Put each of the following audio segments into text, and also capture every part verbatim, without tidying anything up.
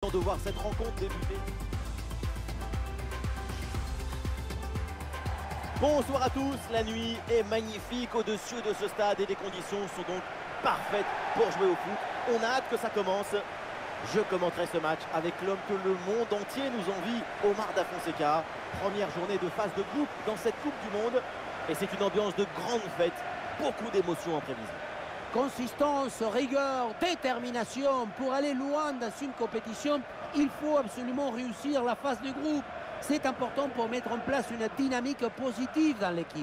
content de voir cette rencontre débuter. Bonsoir à tous, la nuit est magnifique au-dessus de ce stade et les conditions sont donc parfaites pour jouer au foot. On a hâte que ça commence. Je commenterai ce match avec l'homme que le monde entier nous envie, Omar Da Fonseca. Première journée de phase de groupe dans cette Coupe du Monde. Et c'est une ambiance de grande fête, beaucoup d'émotions en prévision. Consistance, rigueur, détermination. Pour aller loin dans une compétition, il faut absolument réussir la phase de groupe. C'est important pour mettre en place une dynamique positive dans l'équipe.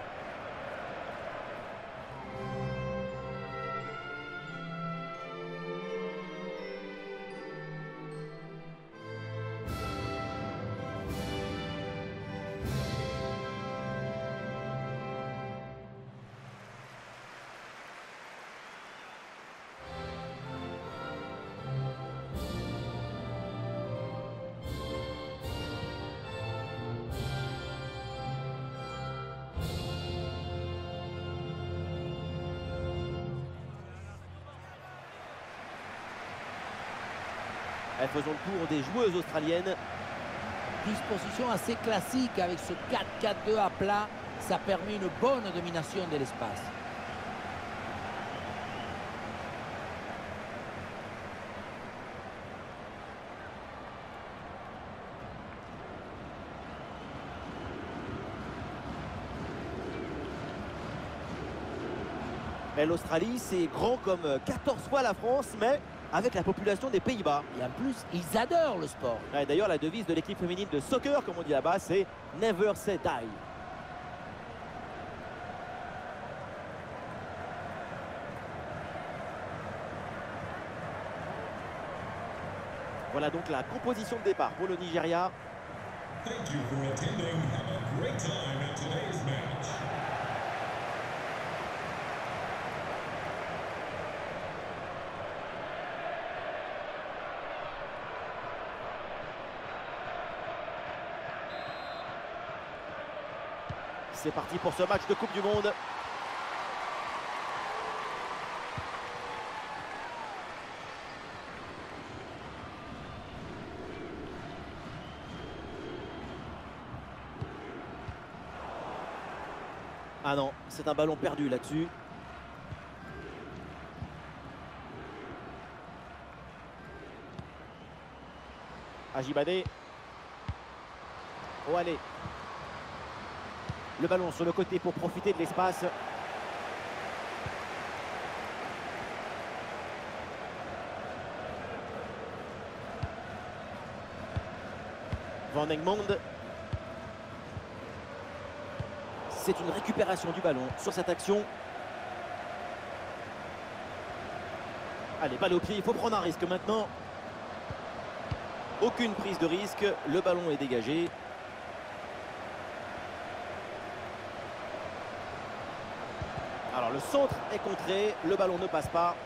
Faisons le tour des joueuses australiennes. Disposition assez classique avec ce quatre quatre deux à plat. Ça permet une bonne domination de l'espace. L'Australie, c'est grand comme quatorze fois la France, mais avec la population des Pays-Bas. Et en plus, ils adorent le sport. Ouais, d'ailleurs, la devise de l'équipe féminine de soccer, comme on dit là-bas, c'est « Never say die ». Voilà donc la composition de départ pour le Nigeria. Thank you for attending. Have a great time at today's match. C'est parti pour ce match de Coupe du Monde. Ah non, c'est un ballon perdu là-dessus. Ajibade. Oh allez. Le ballon sur le côté pour profiter de l'espace. Van Egmond. C'est une récupération du ballon sur cette action. Allez, balle au pied, il faut prendre un risque maintenant. Aucune prise de risque, le ballon est dégagé. Alors le centre est contré, le ballon ne passe pas.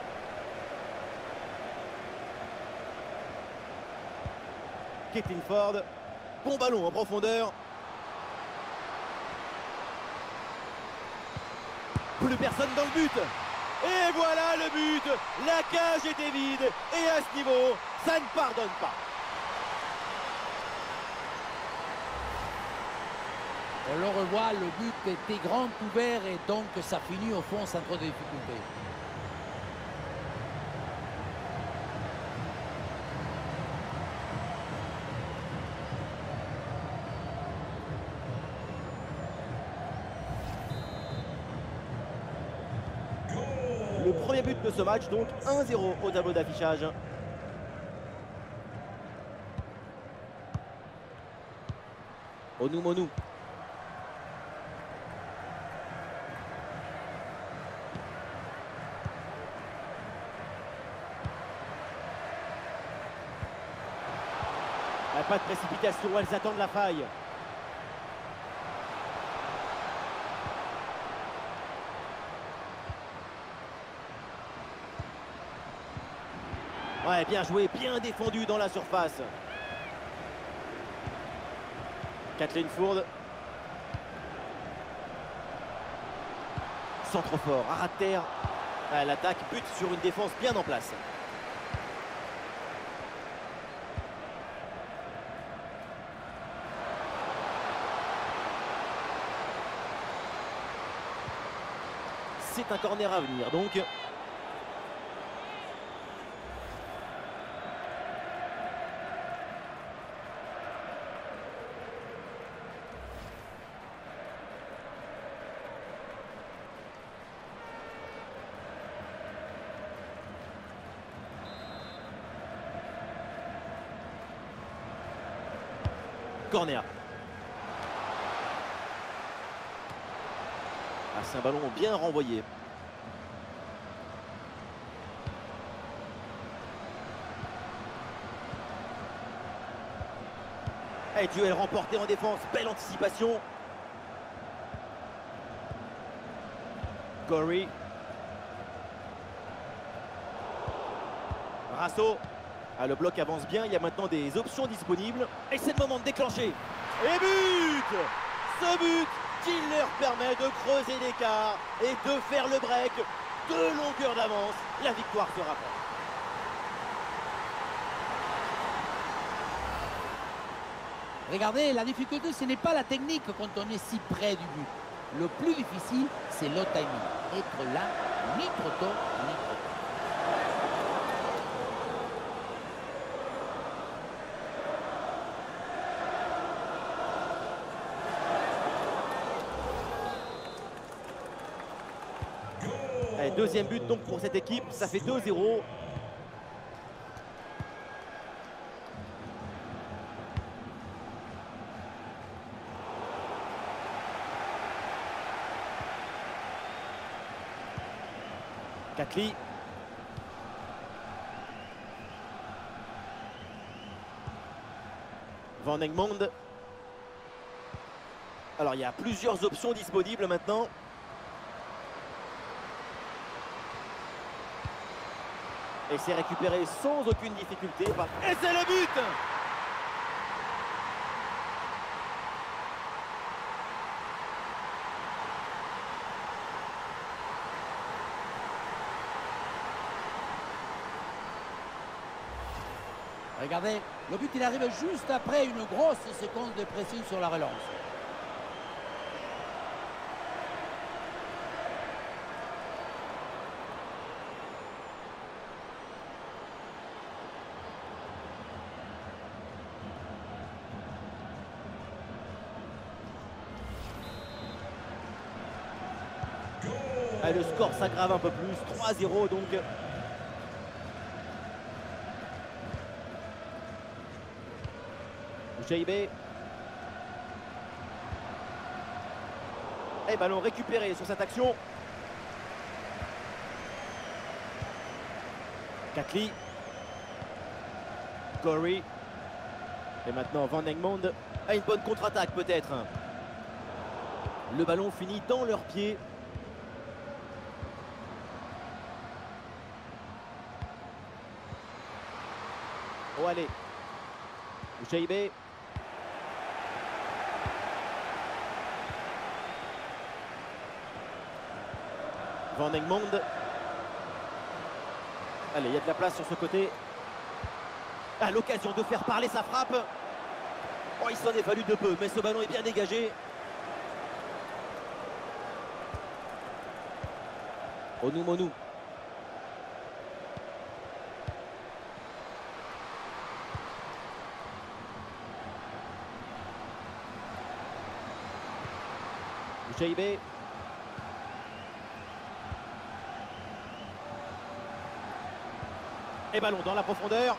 Caitlin Ford, bon ballon en profondeur. Plus personne dans le but. Et voilà le but. La cage était vide. Et à ce niveau, ça ne pardonne pas. On le revoit, le but était grand ouvert et donc ça finit au fond sans trop de difficultés. Le premier but de ce match, donc un zéro au tableau d'affichage. Onumonu. Pas de précipitation, elles attendent la faille. Ouais, bien joué, bien défendu dans la surface. Caitlin Ford. Centre fort, à ras de terre. Ouais, l'attaque bute sur une défense bien en place. c'est un corner à venir donc. Corner. Ah, c'est un ballon bien renvoyé. Et duel remporté en défense, belle anticipation. Corey. Rasso. Ah, le bloc avance bien, il y a maintenant des options disponibles. Et c'est le moment de déclencher. Et but! Ce but qui leur permet de creuser l'écart et de faire le break. Deux longueurs d'avance, la victoire se rapproche. Regardez, la difficulté, ce n'est pas la technique quand on est si près du but. Le plus difficile, c'est le timing. Être là, ni trop tôt, ni trop tard. Allez, deuxième but donc pour cette équipe, ça fait deux zéro. Katli. Van Egmond. Alors il y a plusieurs options disponibles maintenant. Et c'est récupéré sans aucune difficulté. Et c'est le but! Regardez, le but il arrive juste après une grosse séquence de pression sur la relance. Et le score s'aggrave un peu plus, trois zéro donc. Jaibé. Et ballon récupéré sur cette action. Katli. Corey. Et maintenant Van Egmond. Ah, une bonne contre-attaque peut-être. Le ballon finit dans leurs pieds. Oh allez. Jaibé. Van Egmond. Allez, il y a de la place sur ce côté. À l'occasion de faire parler sa frappe. Oh, il s'en est fallu de peu, mais ce ballon est bien dégagé. Onumonu. Jaibé. Et ballon dans la profondeur.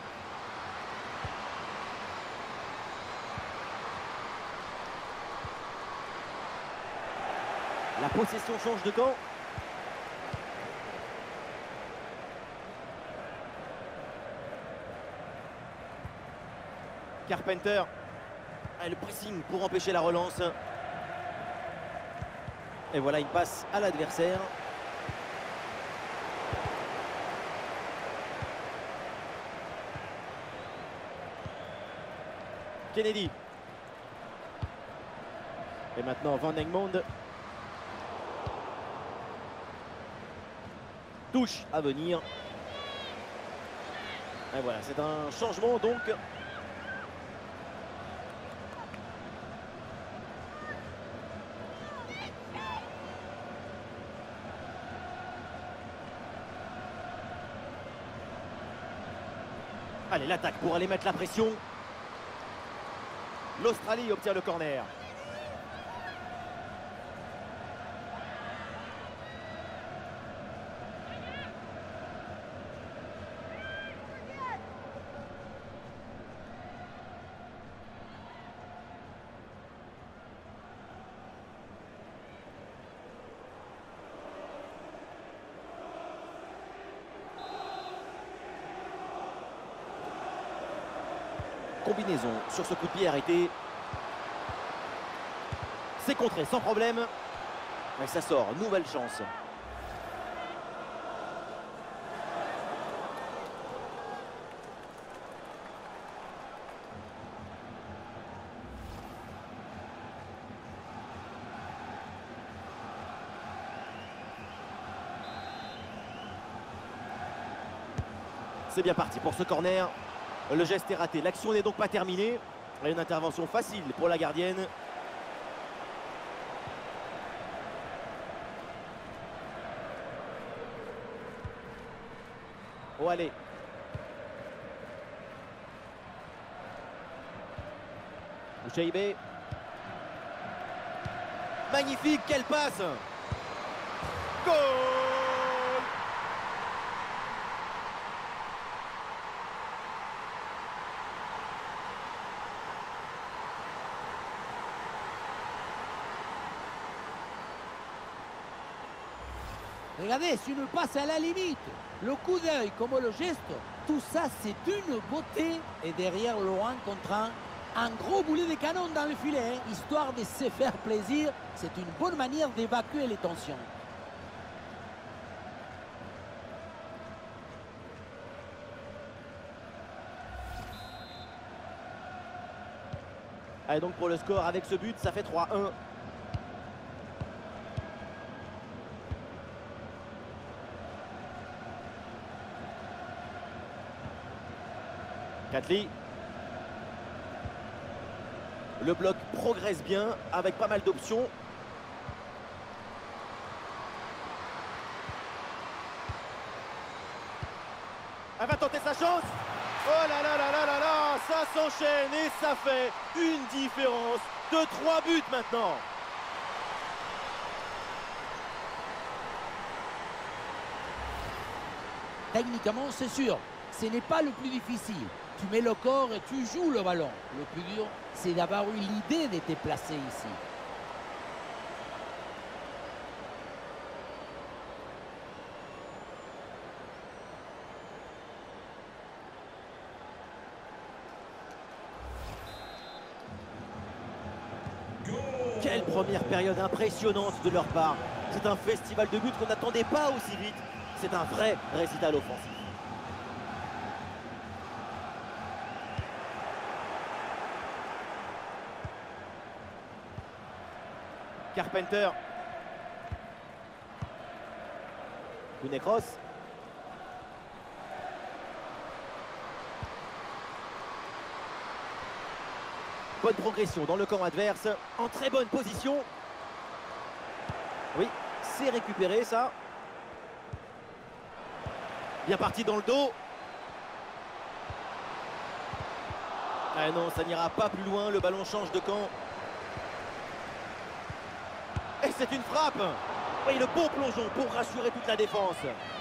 La possession change de camp. Carpenter. Et le pressing pour empêcher la relance. Et voilà une passe à l'adversaire. Kennedy. Et maintenant Van Egmond. Touche à venir. Et voilà, c'est un changement donc. Allez, l'attaque pour aller mettre la pression. L'Australie obtient le corner. Combinaison sur ce coup de pied arrêté. C'est contré sans problème. Mais ça sort, nouvelle chance. C'est bien parti pour ce corner. Le geste est raté, l'action n'est donc pas terminée. Et une intervention facile pour la gardienne. Oh allez. Bouchaïbé. Magnifique, quelle passe. Goal! Regardez, c'est une passe à la limite. Le coup d'œil comme le geste, tout ça c'est d'une beauté. Et derrière le un contre un, un gros boulet de canon dans le filet, hein, histoire de se faire plaisir. C'est une bonne manière d'évacuer les tensions. Allez donc pour le score avec ce but, ça fait trois un. Catli. Le bloc progresse bien avec pas mal d'options. Elle va tenter sa chance. Oh là là là là là là, ça s'enchaîne et ça fait une différence de trois buts maintenant. Techniquement, c'est sûr, ce n'est pas le plus difficile. Tu mets le corps et tu joues le ballon. Le plus dur, c'est d'avoir eu l'idée de te placer ici. Quelle première période impressionnante de leur part. C'est un festival de buts qu'on n'attendait pas aussi vite. C'est un vrai récital offensif. Carpenter. Kounekros. Bonne progression dans le camp adverse. En très bonne position. Oui, c'est récupéré ça. Bien parti dans le dos. Ah non, ça n'ira pas plus loin. Le ballon change de camp. Et c'est une frappe. Et le beau plongeon pour rassurer toute la défense.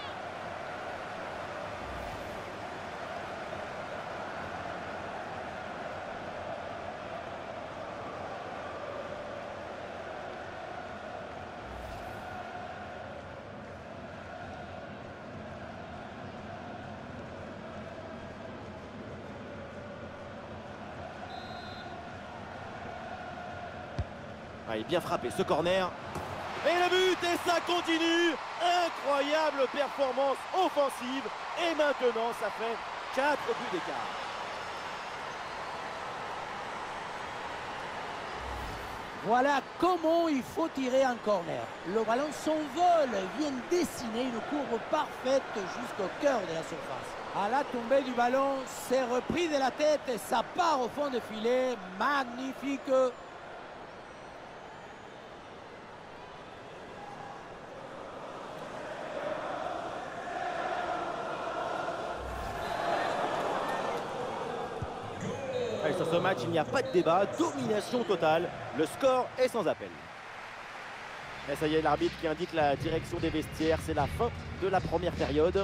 Ah, il est bien frappé ce corner. Et le but, et ça continue. Incroyable performance offensive. Et maintenant, ça fait quatre buts d'écart. Voilà comment il faut tirer un corner. Le ballon s'envole, vient dessiner une courbe parfaite jusqu'au cœur de la surface. À la tombée du ballon, c'est repris de la tête et ça part au fond du filet. Magnifique. Allez, sur ce match, il n'y a pas de débat, domination totale. Le score est sans appel. Et ça y est, l'arbitre qui indique la direction des vestiaires. C'est la fin de la première période.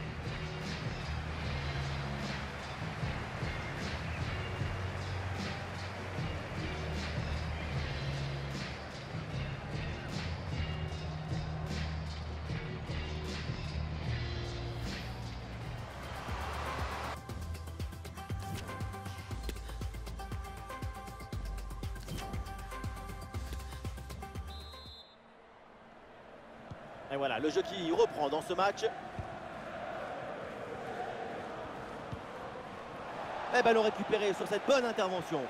Et voilà, le jeu qui reprend dans ce match. Et ballon récupéré sur cette bonne intervention.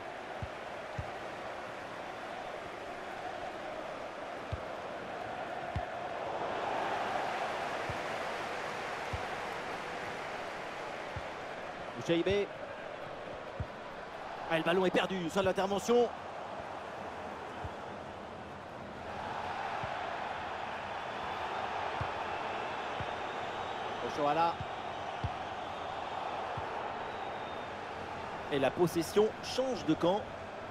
Bouchaïbé. Ah, le ballon est perdu sur l'intervention. Voilà. Et la possession change de camp.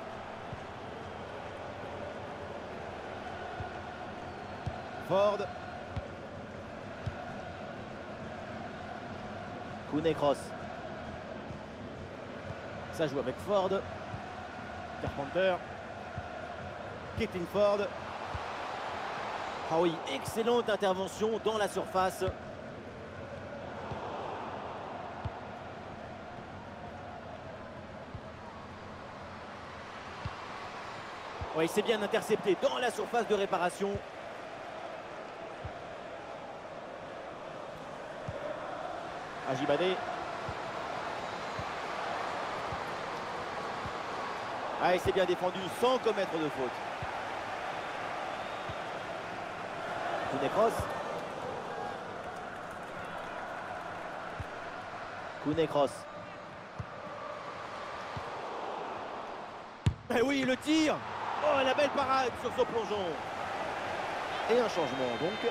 Ford. Kouné Cross. Ça joue avec Ford. Carpenter. Keating Ford. Ah oui, excellente intervention dans la surface. Oui, c'est bien intercepté dans la surface de réparation. Ajibadé. Ah, il s'est bien défendu sans commettre de faute. Kouné Cross. Kouné Cross. Eh oui, le tir. Oh, la belle parade sur ce plongeon. Et un changement donc.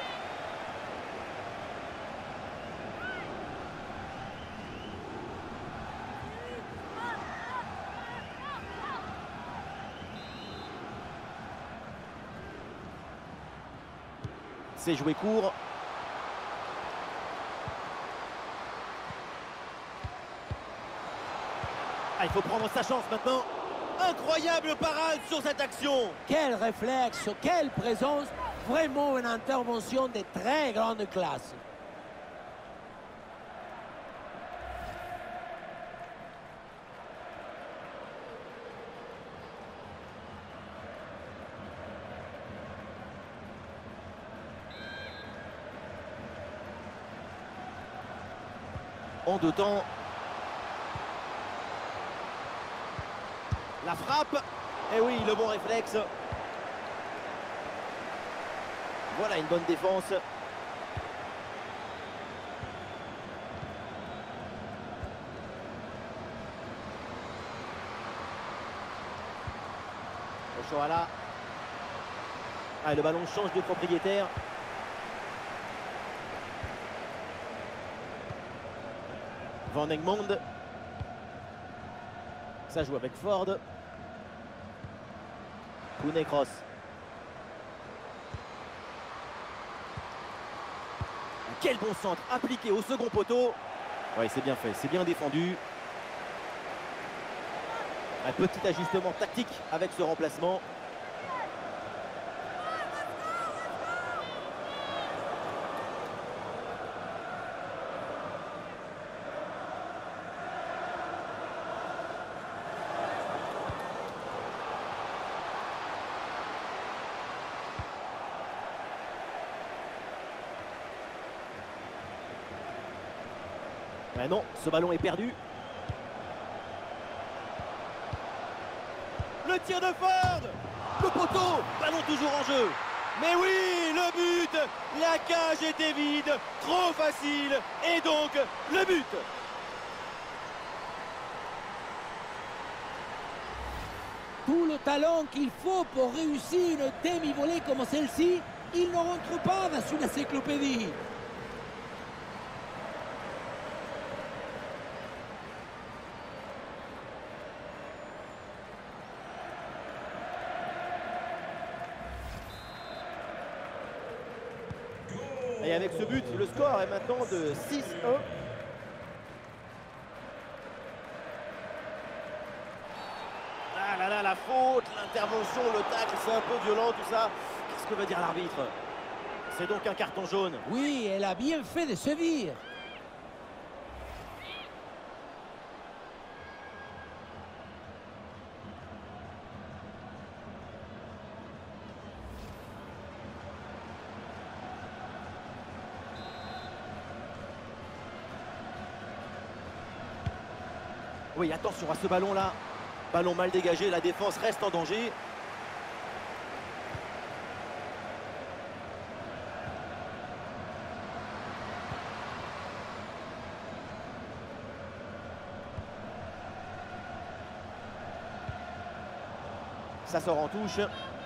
C'est joué court. Ah, il faut prendre sa chance maintenant. Incroyable parade sur cette action. Quel réflexe, quelle présence. Vraiment une intervention de très grande classe. En deux temps. La frappe. Et oui, le bon réflexe. Voilà une bonne défense. Ochoala. Ah, le ballon change de propriétaire. Van Egmond. Ça joue avec Ford. Kouné Cross. Quel bon centre appliqué au second poteau. Oui, c'est bien fait, c'est bien défendu. Un petit ajustement tactique avec ce remplacement. Mais non, ce ballon est perdu. Le tir de Ford. Le poteau. Ballon toujours en jeu. Mais oui, le but. La cage était vide. Trop facile. Et donc, le but. Tout le talent qu'il faut pour réussir une demi-volée comme celle-ci, il ne rentre pas dans une encyclopédie. Et avec ce but, le score est maintenant de six un. Ah là là, la faute, l'intervention, le tacle, c'est un peu violent tout ça. Qu'est-ce que va dire l'arbitre? C'est donc un carton jaune. Oui, elle a bien fait de sévir. Oui, attention à ce ballon-là. Ballon mal dégagé, la défense reste en danger. Ça sort en touche.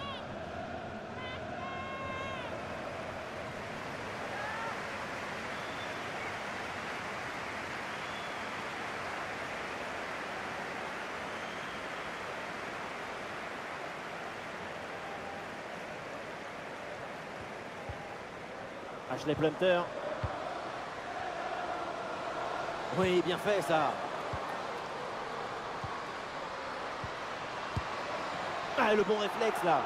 Ashley Plumter. Oui, bien fait ça. Ah, le bon réflexe là.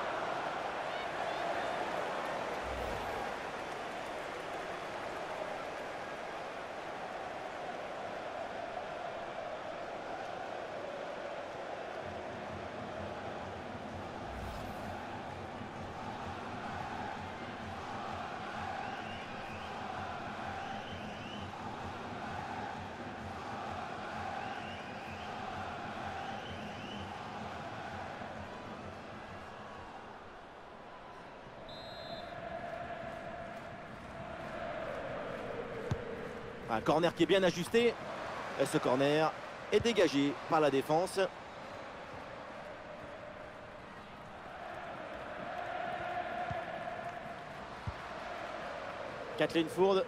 Un corner qui est bien ajusté. Et ce corner est dégagé par la défense. Kathleen Foord.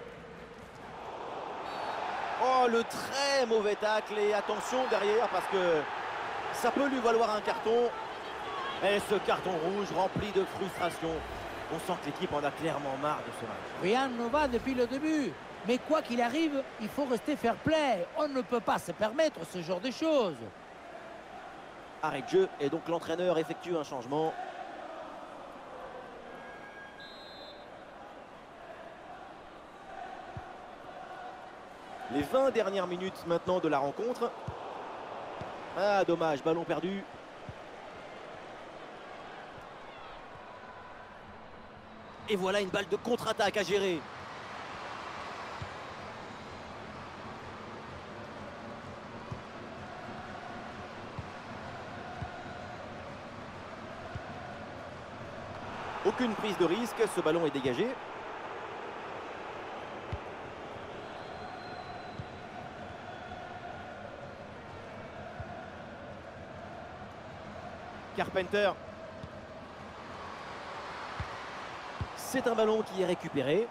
Oh, le très mauvais tacle. Et attention derrière parce que ça peut lui valoir un carton. Et ce carton rouge rempli de frustration. On sent que l'équipe en a clairement marre de ce match. Rien ne va depuis le début. Mais quoi qu'il arrive, il faut rester fair play. On ne peut pas se permettre ce genre de choses. Arrêt de jeu et donc l'entraîneur effectue un changement. Les vingt dernières minutes maintenant de la rencontre. Ah, dommage, ballon perdu. Et voilà une balle de contre-attaque à gérer. Aucune prise de risque, ce ballon est dégagé. Carpenter. C'est un ballon qui est récupéré.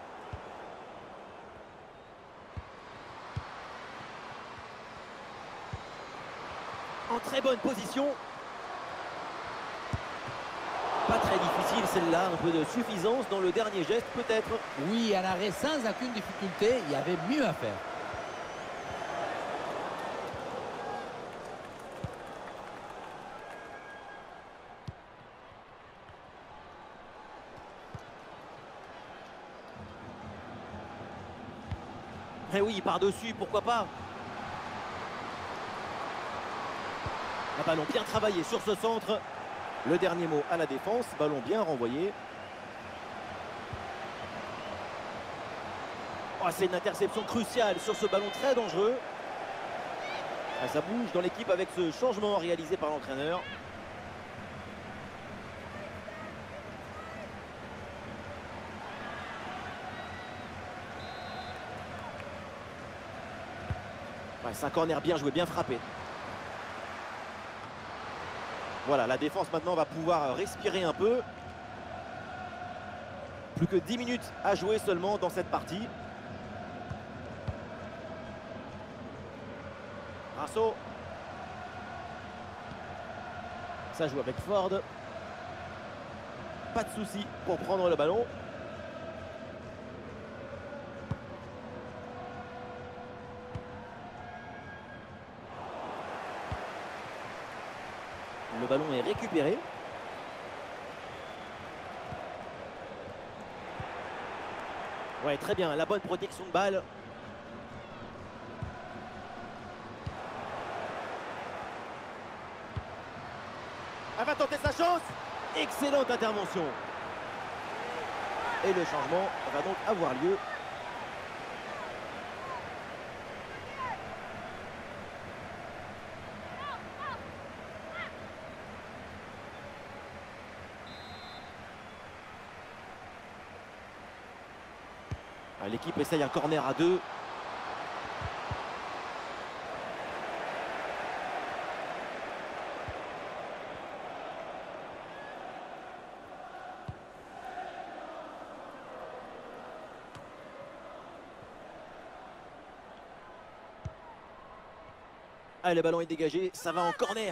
En très bonne position. Pas très difficile celle-là, un peu de suffisance dans le dernier geste peut-être. Oui, à l'arrêt sans aucune difficulté, il y avait mieux à faire. Eh oui, par-dessus, pourquoi pas. Un ballon bien travaillé sur ce centre. Le dernier mot à la défense, ballon bien renvoyé. Oh, c'est une interception cruciale sur ce ballon très dangereux. Ah, ça bouge dans l'équipe avec ce changement réalisé par l'entraîneur. Ouais, c'est un corner bien joué, bien frappé. Voilà, la défense maintenant va pouvoir respirer un peu. Plus que dix minutes à jouer seulement dans cette partie. Rasso. Ça joue avec Ford. Pas de souci pour prendre le ballon. Le ballon est récupéré. Ouais, très bien, la bonne protection de balle. Elle va tenter sa chance. Excellente intervention. Et le changement va donc avoir lieu. L'équipe essaye un corner à deux. Allez, le ballon est dégagé, ça va en corner.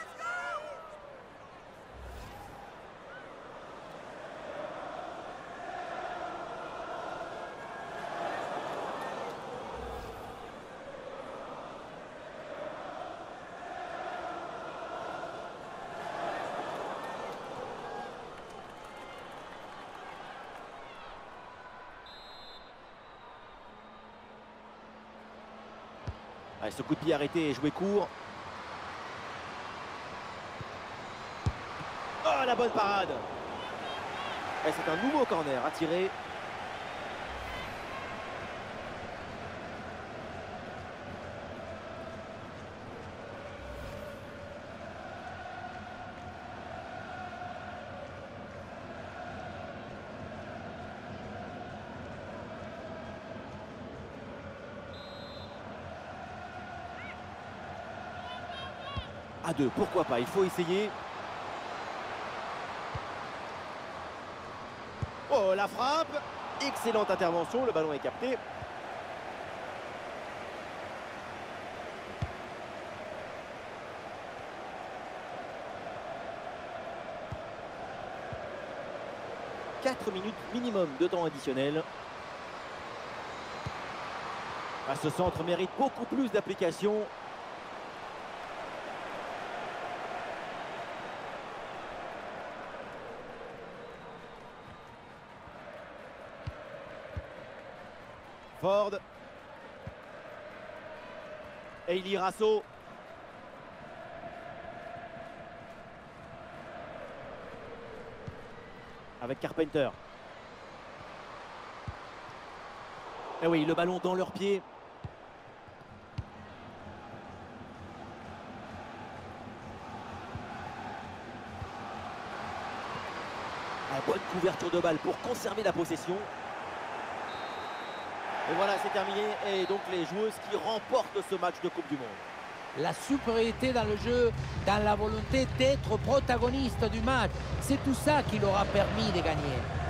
Allez, ce coup de pied arrêté et joué court. Oh, la bonne parade. Et c'est un nouveau corner à tirer. À deux, pourquoi pas, il faut essayer. Oh, la frappe. Excellente intervention, le ballon est capté. quatre minutes minimum de temps additionnel. Ah, ce centre mérite beaucoup plus d'application. Ford. Eili Rasso. Avec Carpenter. Et oui, le ballon dans leurs pieds. La bonne couverture de balle pour conserver la possession. Et voilà, c'est terminé. Et donc les joueuses qui remportent ce match de Coupe du Monde. La supériorité dans le jeu, dans la volonté d'être protagoniste du match, c'est tout ça qui leur a permis de gagner.